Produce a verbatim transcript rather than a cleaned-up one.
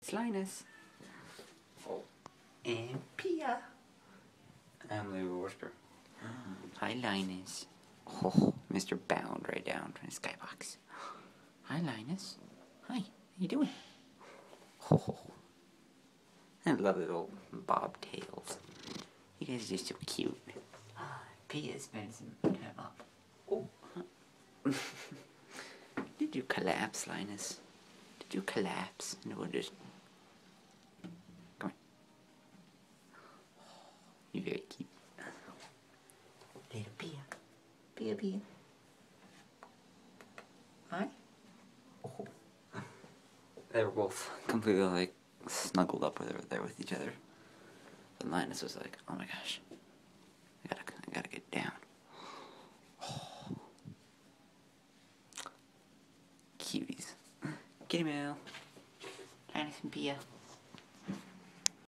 It's Linus. Oh. And Pia. I'm the Whisper. Hi, Linus. Oh, Mister Bound right down from the skybox. Hi, Linus. Hi, how you doing? Oh, I love little bobtails. You guys are just so cute. Pia's spending some time up. Oh. Did you collapse, Linus? Did you collapse? No, just... Come on. You're very cute. Little Pia. Pia, Pia. Hi. Oh. They were both completely, like, snuggled up over there with each other. And Linus was like, oh my gosh. I gotta, I gotta get down. Oh. Cuties. Kitty Mail. Linus and Pia.